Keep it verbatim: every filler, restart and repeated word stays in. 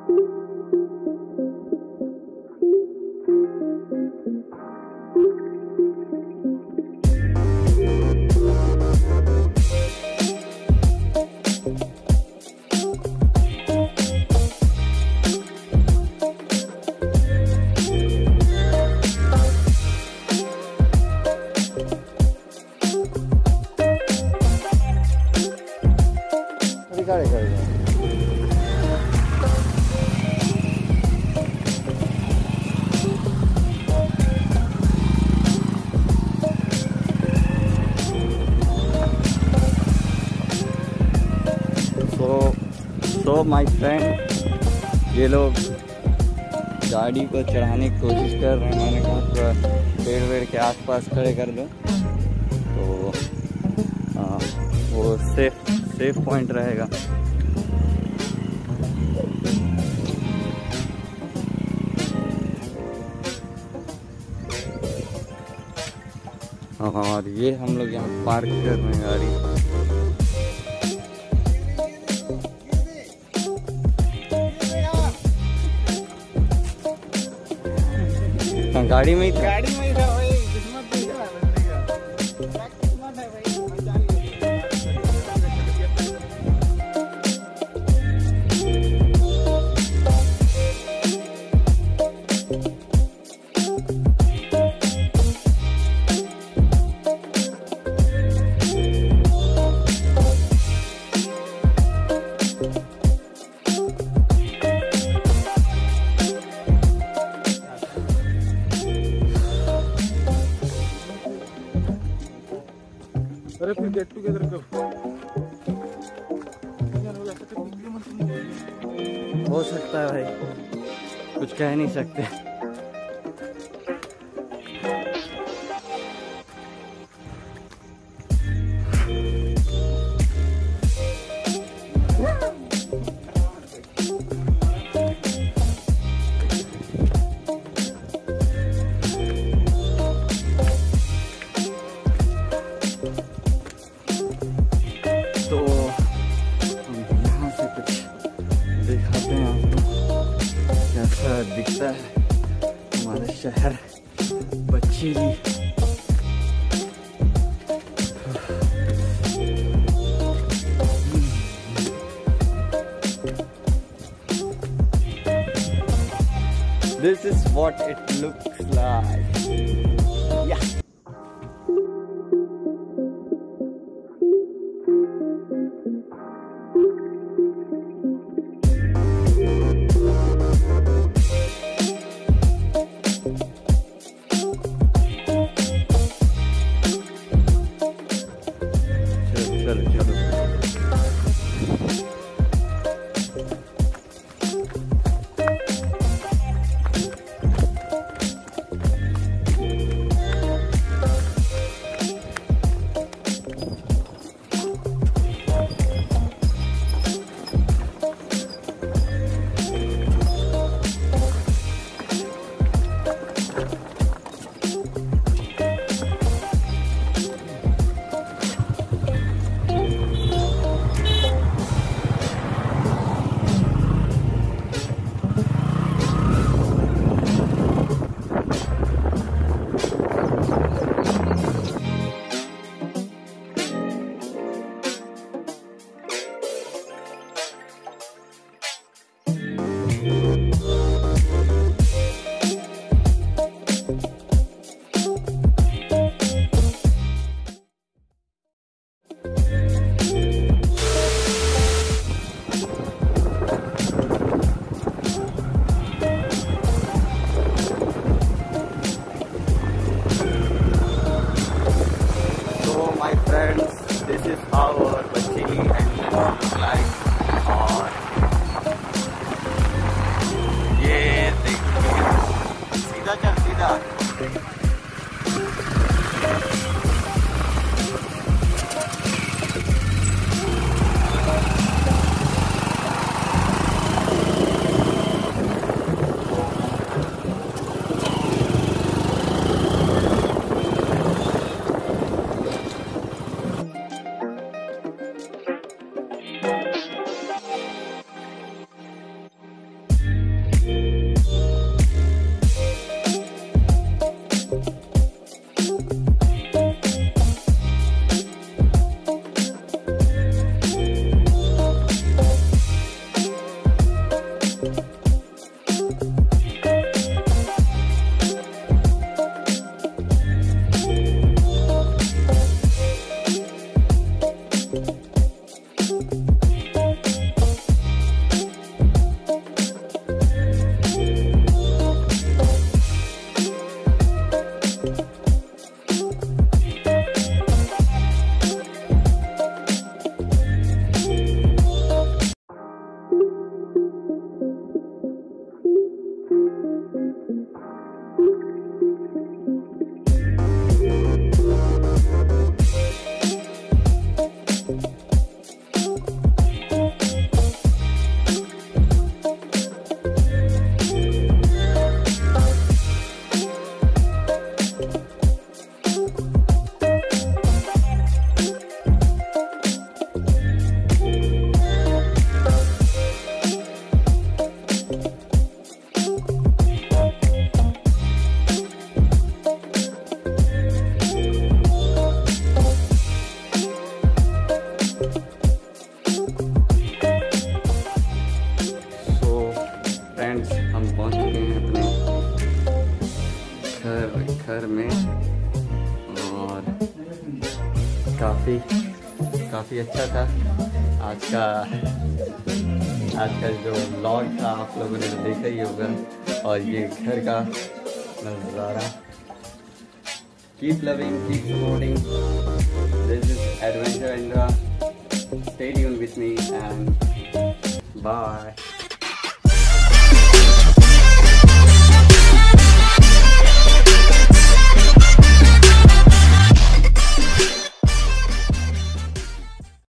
तो my friend, ये लोग गाड़ी को चढ़ाने की कोशिश कर रहे हैं। मैंने कहा थोड़ा पेड़ वेड़ के आसपास खड़े कर दो तो आ, वो सेफ सेफ पॉइंट रहेगा। और ये हम लोग यहाँ पार्क कर रहे हैं गाड़ी। गाड़ी में ही था गाड़ी में ही था भाई, किस्मत भी है बंदे का, किस्मत है भाई। अरे फिर गेट टुगेदर कब हो सकता है भाई, कुछ कह नहीं सकते। तो यहाँ से कुछ दिखाते हैं आपको कैसा दिखता है हमारा शहर Bacheli. This is what it looks like. Yeah. चलो चलो This is our Bacheli and like और ये देखिए सीधा चल सीधा। घर में और काफ़ी काफ़ी अच्छा था आज का आज का जो व्लॉग था। आप लोगों ने देखा ही होगा। और ये घर का नज़ारा। Keep loving, keep supporting, this is adventure India. Stay tuned with me and bye.